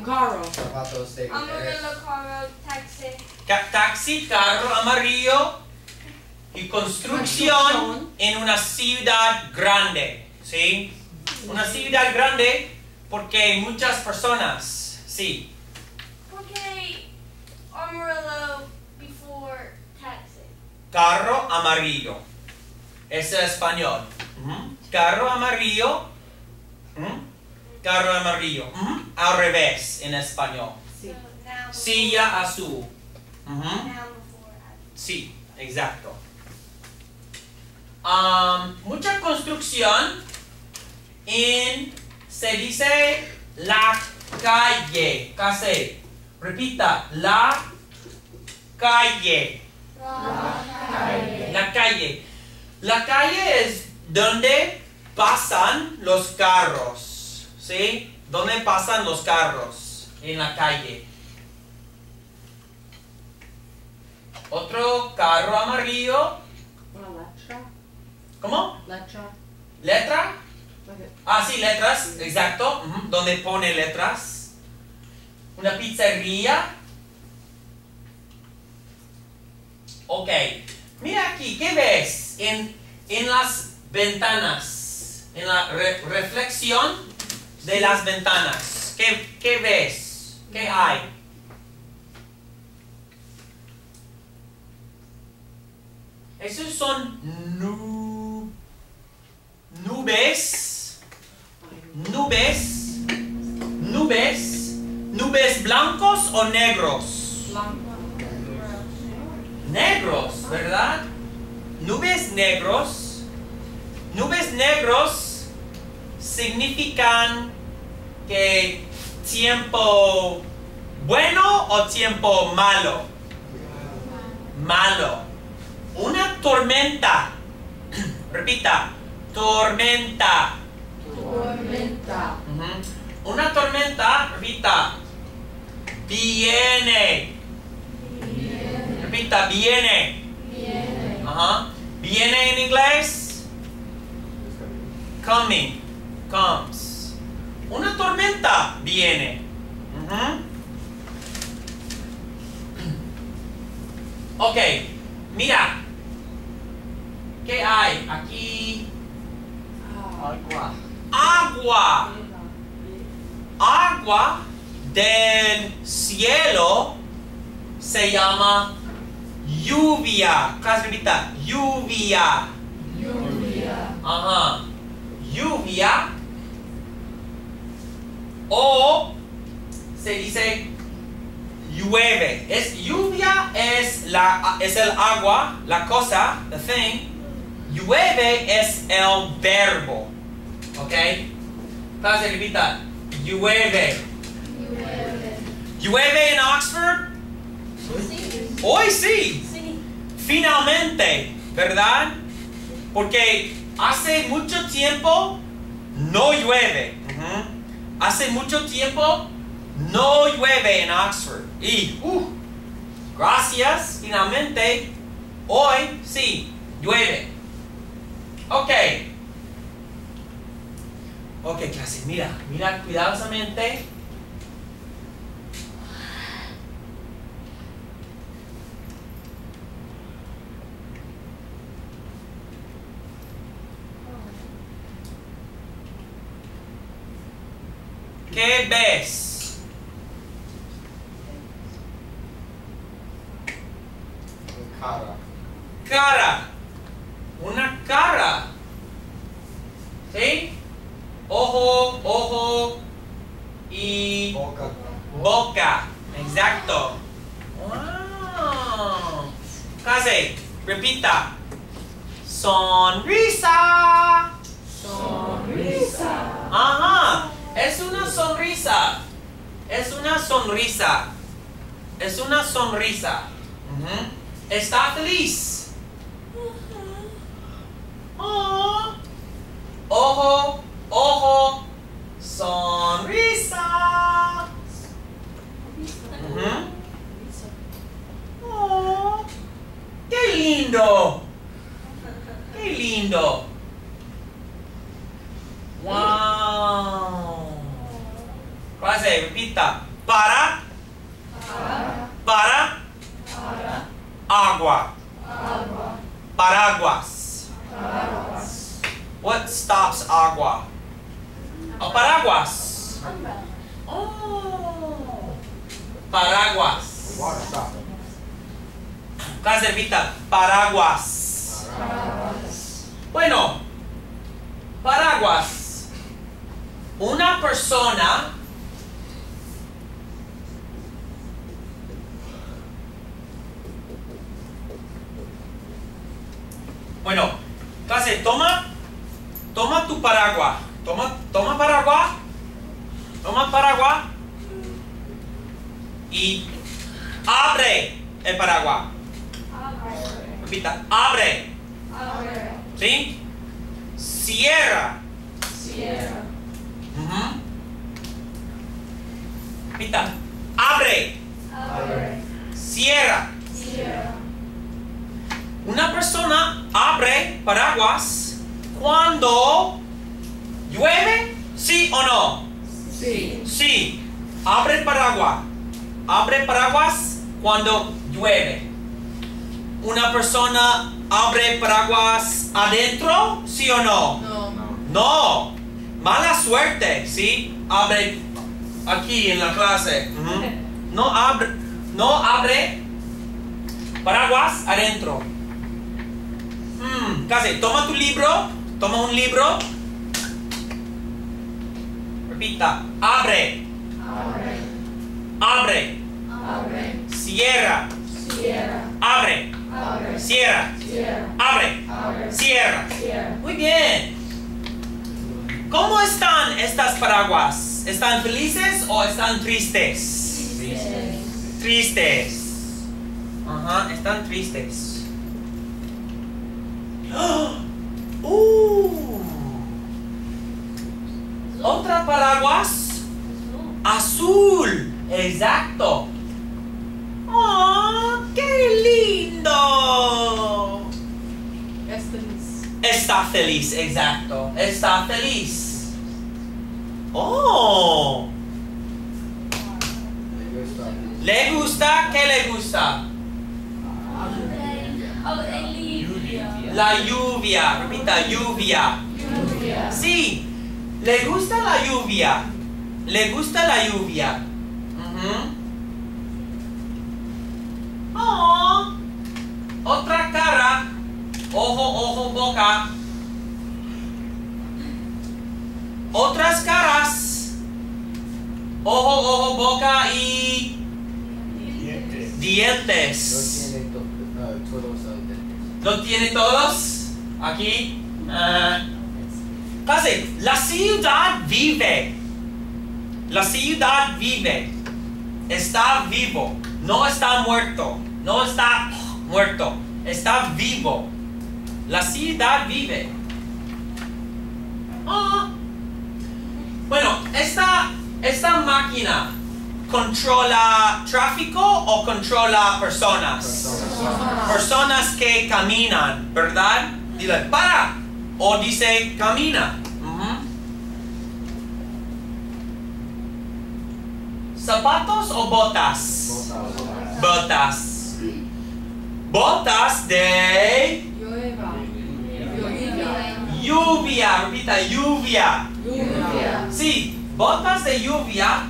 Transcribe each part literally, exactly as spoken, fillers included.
Un carro. Zapatos de Amarillo, carro, taxi. Ca- taxi, carro amarillo y construcción en una ciudad grande, ¿sí? Una ciudad grande porque muchas personas, sí. ¿Por qué amarillo before taxi? Carro amarillo. Ese es español. Ujú. Carro amarillo. Ujú. Carro amarillo. Ujú. Al revés en español. So now Silla azul. Ujú. now before taxi. Sí, exacto. Um, mucha construcción en, se dice la calle. Casi. Repita, la calle. La calle. La calle es donde pasan los carros. ¿Sí? ¿Dónde pasan los carros? En la calle. Otro carro amarillo. Una letra. ¿Cómo? Letra. ¿Letra? Like Ah, sí, letras, exacto. Ujú, donde pone letras. Una pizzería. Ok. Mira aquí, ¿qué ves en, en las ventanas? En la re- reflexión de las ventanas. ¿Qué, qué ves? ¿Qué hay? Esos son nu- nubes. Nubes. Nubes. Nubes blancos o negros. blanco. Negros, ¿verdad? Nubes negros. Nubes negros significan que tiempo bueno o tiempo malo. Malo. Una tormenta. Repita. Tormenta. Tormenta. Ujú. Una tormenta, repita. Viene. Repita, viene. Viene. Ajá. Viene en inglés. Coming. Comes. Una tormenta viene. Ujú. Ok. Mira. ¿Qué hay? Aquí. agua. Agua. Agua del cielo se llama lluvia. Clase, repita. Lluvia. Lluvia. Ajá. Lluvia. O se dice llueve. Es lluvia es la es el agua, la cosa, the thing. Llueve es el verbo. ¿Ok? Clase, repita. Llueve. Llueve. Llueve en Oxford. Sí. Hoy sí. Sí. Finalmente, ¿verdad? Porque hace mucho tiempo no llueve. Ujú. Hace mucho tiempo no llueve en Oxford. Y, uh, gracias, finalmente, hoy sí, llueve. Ok. Ok, clase, mira, mira cuidadosamente. ¿Qué ves? Cara. Cara. Una cara. ¿Sí? Ojo, ojo y Boca. boca. Exacto. Wow. Casi. Repita. Sonrisa. Sonrisa. Ajá. Es una sonrisa. Es una sonrisa. Es una sonrisa. Ujú. Está feliz. Oh. Ojo, ojo, sonrisa. Ujú. Oh. ¡Qué lindo! ¡Qué lindo! ¡Wow! Clase, repita. Para. Para. Agua. Paraguas. What stops agua? Oh, paraguas. Umbrella. Oh. Paraguas. Water stop. Clase repita. Paraguas. Bueno. Paraguas. Una persona Bueno, clase, toma, toma tu paraguas, toma, toma paraguas, toma paraguas y abre el paraguas. Repita, abre, ¿sí? Cierra. Sierra. Ujú. Repita, abre, cierra. Una persona abre paraguas cuando llueve, ¿sí o no? Sí. Sí. Abre paraguas. Abre paraguas cuando llueve. Una persona abre paraguas adentro, ¿sí o no? No. No. Mala suerte, ¿sí? Abre aquí en la clase. Ujú. No abre, no abre paraguas adentro. Hmm, casi, toma tu libro, toma un libro. Repita, abre, abre, cierra, abre, cierra, abre, cierra. Muy bien. ¿Cómo están estas paraguas? ¿Están felices o están tristes? Tristes. Ajá, están tristes. Uh. Otra paraguas azul. Exacto. ¡Oh, qué lindo! Es feliz. Está feliz, exacto. Está feliz. Oh. Le gusta. ¿Le gusta? ¿Qué le gusta? Oh, Olivia. La lluvia. Repita, lluvia. Lluvia. Sí, le gusta la lluvia. Le gusta la lluvia. Ujú. Oh. Otra cara. Ojo, ojo, boca. Otras caras. Ojo, ojo, boca y No dientes. tiene to- no, todos los dientes. ¿Lo tiene todos? Aquí. Ah. Casi, la ciudad vive. La ciudad vive. Está vivo. No está muerto. No está muerto. Está vivo. La ciudad vive. Ah. Bueno, esta, esta máquina controla tráfico o controla personas. Personas. Personas que caminan, ¿verdad? Dile, para. O dice, camina. Ujú. ¿Zapatos o botas? Botas. Botas. Botas de Llueva. Lluvia. lluvia. Repita, lluvia. Lluvia. Sí, botas de lluvia.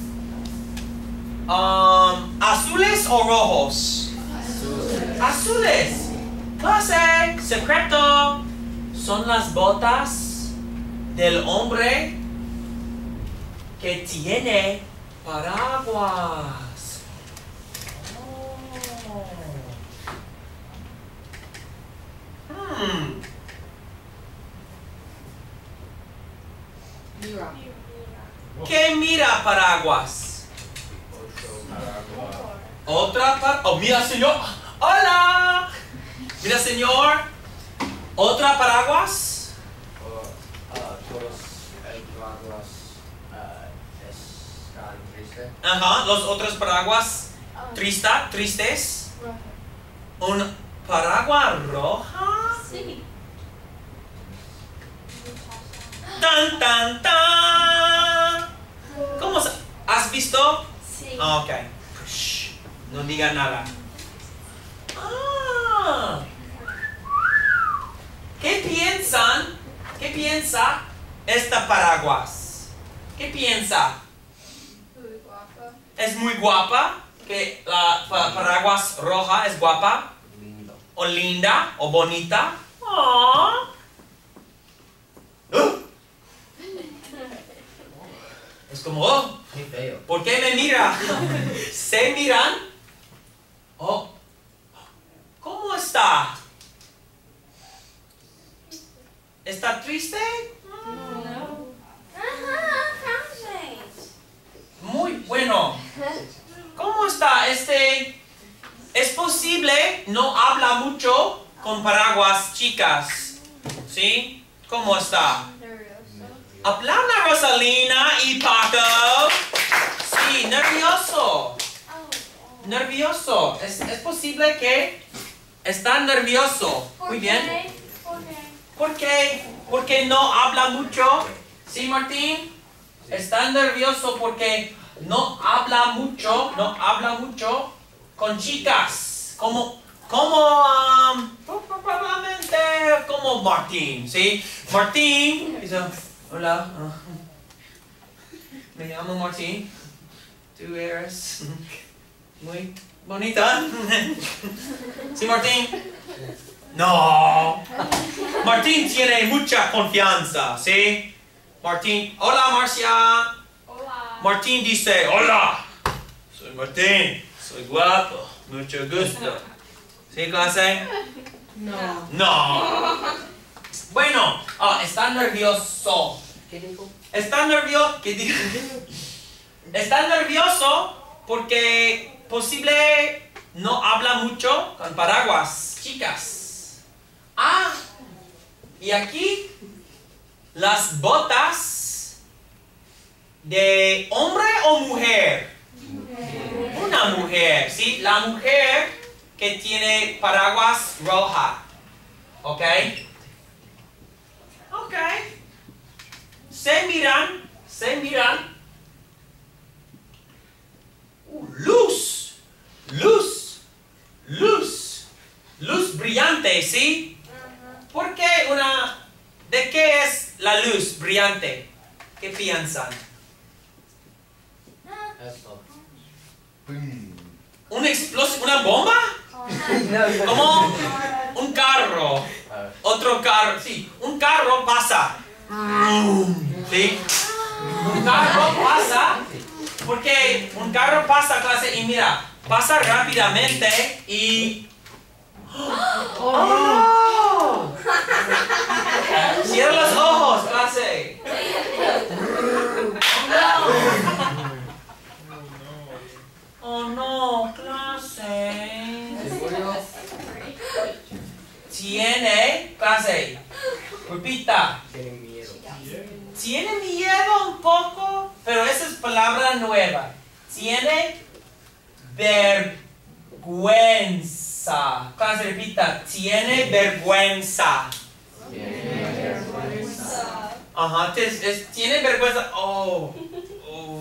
Um, ¿Azules o rojos? Azules. Clase, secreto. Son las botas del hombre que tiene paraguas. Oh. Hmm. Mira. ¿Qué mira paraguas? Otra par... Oh, mira, señor. Hola. Mira, señor. Otra paraguas. Oh, ah, todos el paraguas ah, están tristes. Ajá. Los otros paraguas trista, tristes. Un paraguas roja. Sí. Tan, tan, tan. ¿Cómo se... ¿Has visto Sí. Ah, ok. Shh, no digan nada. Ah. ¿Qué piensan? ¿Qué piensa esta paraguas? ¿Qué piensa? Muy guapa. ¿Es muy guapa? ¿Que la pa- paraguas roja es guapa? Lindo. ¿O linda? ¿O bonita? Ah. ¡Uh! Es como, oh, Qué feo. ¿por qué me mira? ¿Se miran? Oh, ¿cómo está? ¿Está triste? No. Ajá, francés. Muy bueno. ¿Cómo está? Este, es posible, no habla mucho con paraguas chicas. ¿Sí? ¿Cómo está? Nervioso. Aplauda a Rosalina y Paco. Sí, nervioso. Oh, oh. Nervioso. Es, es posible que está nervioso. ¿Por Muy qué? bien. ¿Por qué? ¿Por qué? Porque no habla mucho. ¿Sí, Martín? Está nervioso porque no habla mucho, no habla mucho con chicas. Como, como, um, probablemente como Martín, ¿sí? Martín dice, hola, uh, me llamo Martín. Tú eres muy bonita. ¿Sí, Martín? No. Martín tiene mucha confianza, ¿sí? Martín, hola Marcia. Hola. Martín dice, hola. Soy Martín. Soy guapo. Mucho gusto. ¿Sí, clase? No. No. Bueno, ah, está nervioso. ¿Qué dijo? Está nervioso. ¿Qué dijo? Está nervioso porque posible no habla mucho con paraguas, chicas. Ah, y aquí las botas de hombre o mujer. Una mujer, ¿sí? La mujer que tiene paraguas roja. ¿Ok? Ok. Se miran, se miran. Uh, luz, luz, luz, luz brillante, ¿sí? ¿Por qué una... ¿De qué es la luz brillante? ¿Qué piensan? Eso. Boom. ¿Una explosión? ¿Una bomba? Como un carro. Ah, Otro carro. Sí, un carro pasa. ¿Sí? Un carro pasa. Porque un carro pasa, clase, y mira, pasa rápidamente y... ¡Oh! Cierra los ojos, clase. Oh no, clase. ¿se murió? Tiene, clase, repita. Tiene miedo. Tiene miedo un poco, pero esa es palabra nueva. Tiene vergüenza. Clase, repita. Tiene vergüenza. Tiene vergüenza. Ajá, es- es- tiene vergüenza. Oh, oh.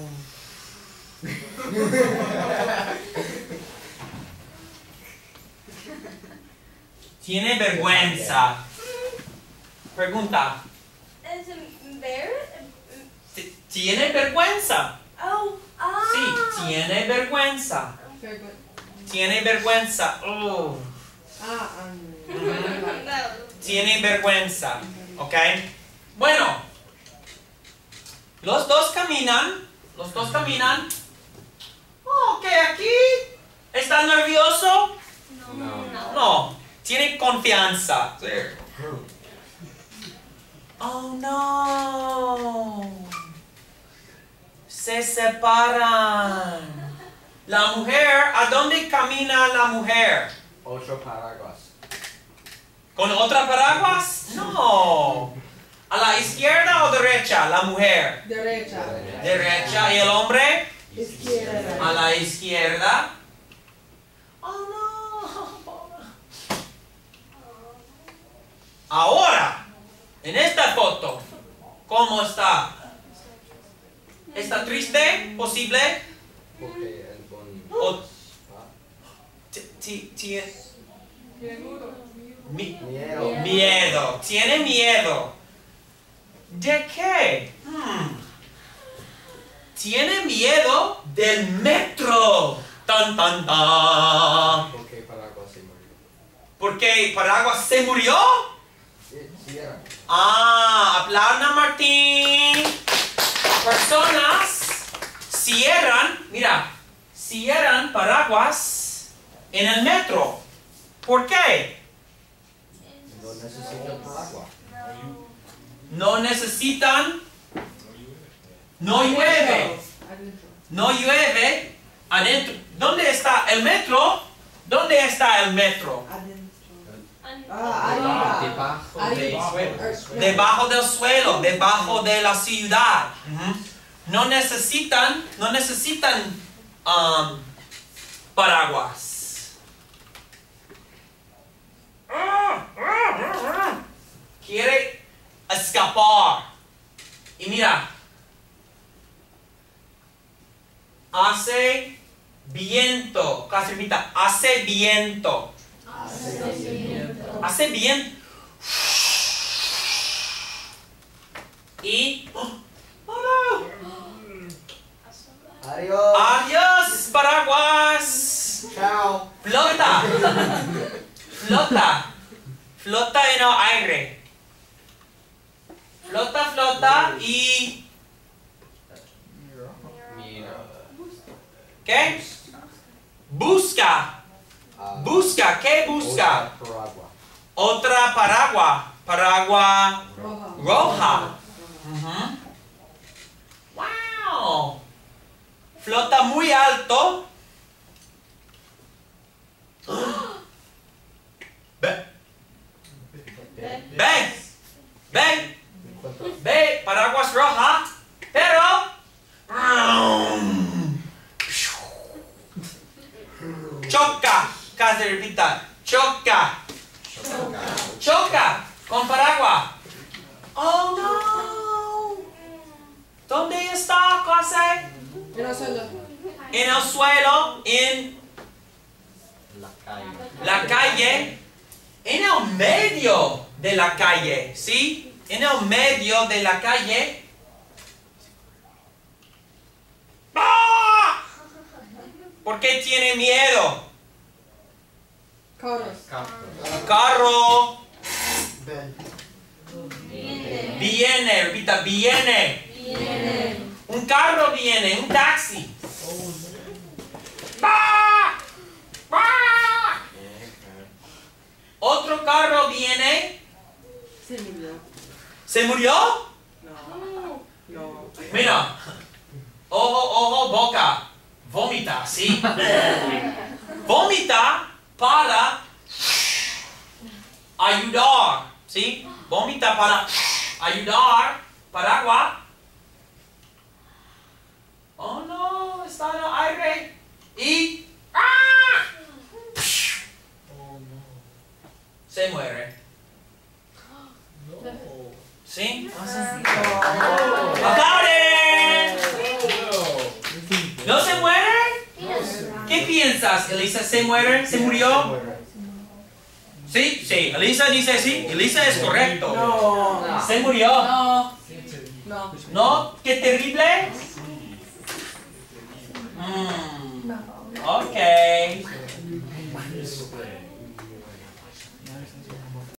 Tiene vergüenza. Pregunta. Es un bear? T- ¿Tiene vergüenza? Oh, ah. Sí, tiene vergüenza. Very good. Tiene vergüenza. Oh. Ah, um, No. Tiene vergüenza. ¿Ok? Bueno. Los dos caminan. Los dos caminan. Oh, ok, aquí. ¿Está nervioso? No. No. Tiene confianza. Oh, no. Se separan. La mujer, ¿a dónde camina la mujer? Otro paraguas. ¿Con otra paraguas? No. ¿A la izquierda o derecha la mujer? derecha. Derecha. ¿Y el hombre? Izquierda. A la izquierda. Oh, no. Ahora, en esta foto, ¿cómo está? ¿Está triste? ¿Posible? Porque el bon... O- Ah, ti- ti- ti- mi- Miedo. miedo. Tiene miedo. ¿De qué? Hmm. Tiene miedo del metro. Tan, tan, tan. Porque Paraguas se murió. ¿Por qué Paraguas se murió? Sí, sí era. Ah, aplaudan a Martín. Personas cierran, mira, cierran paraguas en el metro. ¿Por qué? No necesito Paraguas. No necesitan, no llueve, no llueve adentro. ¿Dónde está el metro? ¿Dónde está el metro? Ah, arriba. Debajo Arriba. del suelo. Debajo del suelo, debajo de la ciudad. Ujú. No necesitan, no necesitan um, paraguas. Quiere escapar. Y mira, hace viento. Casi repita, hace viento. Hace viento. Y... ¡oh, no! Adiós. Adiós, paraguas. Chao. Flota. Flota. Flota en el aire. Flota, flota y... Mira. ¿Qué? Busca. Ah, Busca. ¿Qué busca? otra Paraguas. Otra paraguas. Paraguas Roja. roja. Ujú. Wow. Flota muy alto. Ve. Ve. Ve. Ve. Paraguas roja. Pero. Choca. Casi repita. Choca. Choca con paraguas. Oh no. ¿Dónde está, José? Pero solo. En el suelo, en La calle. la calle, en el medio de la calle, ¿sí? En el medio de la calle. ¡Ah! ¿Por qué tiene miedo? Carros. Carro Ven. viene, repita, viene. Viene. Un carro viene, un taxi. ¡Ah! ¡Ah! Otro carro viene. Se murió. ¿Se murió? No. No. Mira. Ojo, ojo, boca. Vomita, ¿sí? Vomita para ayudar, ¿sí? Vomita para ayudar. Paraguas. Oh no, está en el aire. Y ¡ah! Se muere. ¿Sí? ¡Aplauden! ¿No se muere? ¿Qué piensas, Elisa? ¿Se muere? ¿Se murió? ¿Sí? Sí. Elisa dice sí. Elisa es correcto. No. ¿Se murió? No. No. ¿No? ¿Qué terrible?